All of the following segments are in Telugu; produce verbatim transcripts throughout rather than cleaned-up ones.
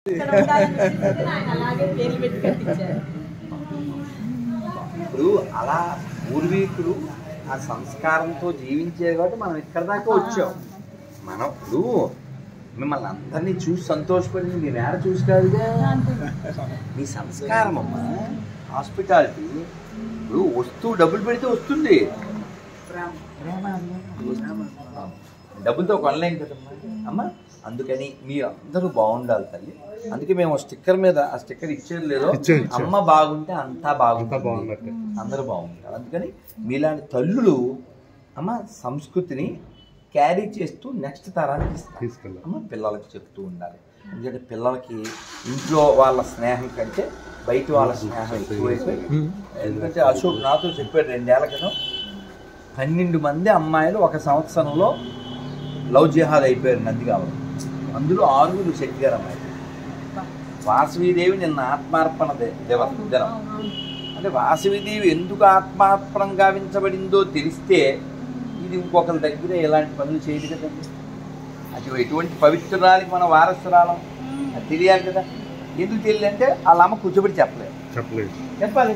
ఇప్పుడు అలా పూర్వీకులు ఆ సంస్కారంతో జీవించేది కాబట్టి మనం ఇక్కడ దాకా వచ్చాం. మనం ఇప్పుడు మిమ్మల్ని అందరినీ చూసి సంతోషపడింది మీ నేర చూసి కాదుగా, మీ సంస్కారం అమ్మా. హాస్పిటాలిటీ ఇప్పుడు వస్తువు డబ్బులు పెడితే వస్తుంది, డబ్బులతో కొనలేం కదమ్మా అమ్మ. అందుకని మీరు అందరూ బాగుండాలి తల్లి. అందుకే మేము స్టిక్కర్ మీద ఆ స్టిక్కర్ ఇచ్చేది లేదో, అమ్మ బాగుంటే అంతా బాగుంటుంది, అందరూ బాగుంటారు. అందుకని మీలాంటి తల్లులు అమ్మ సంస్కృతిని క్యారీ చేస్తూ నెక్స్ట్ తరానికి ఇస్తారు అమ్మ. పిల్లలకి చెప్తూ ఉండాలి. ఎందుకంటే పిల్లలకి ఇంట్లో వాళ్ళ స్నేహం కంటే బయట వాళ్ళ స్నేహం ఎక్కువైపోయి. ఎందుకంటే అశోక్ నాతో చెప్పాడు రెండేళ్ల క్రితం, పన్నెండు మంది అమ్మాయిలు ఒక సంవత్సరంలో లవ్ జిహాద్ అయిపోయారు నందిగామలో. అందులో ఆరుగురు శెట్టి గారు అమ్మాయిలు. వాసవీదేవి నిన్న ఆత్మార్పణ దేవ దినం. అంటే వాసవీదేవి ఎందుకు ఆత్మార్పణం గావించబడిందో తెలిస్తే ఇది ఇంకొకరి దగ్గర ఎలాంటి పనులు చేయదు కదండి. అది ఎటువంటి పవిత్రాలకి మన వారసురాలం అది తెలియాలి కదా. ఎందుకు తెలియదు అంటే వాళ్ళ అమ్మ కూర్చోబెట్టి చెప్పలేదు చెప్పలేదు చెప్పాలి.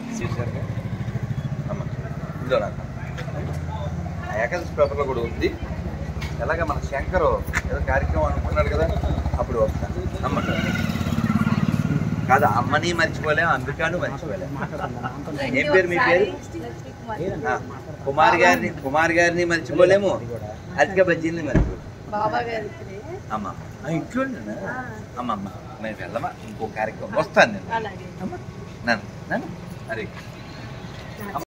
అమ్మ ఇందులో నాకు ఏకాదశి పేపర్లో కూడా ఉంది. ఎలాగ మన శంకరు ఏదో కార్యక్రమం అనుకున్నాడు కదా, అప్పుడు వస్తాను అమ్మ కాదు. అమ్మని మర్చిపోలేము, అంబికాను మర్చిపోలేము. ఏం పేరు మీ పేరు? కుమార్ గారిని కుమార్ గారిని మర్చిపోలేము, అతిక బజ్జీని మర్చిపోలేము. అమ్మ ఇంట్లో అమ్మ అమ్మ మేము వెళ్ళమా, ఇంకో కార్యక్రమం వస్తాను నేను. అమ్మ నన్ను నన్ను అరే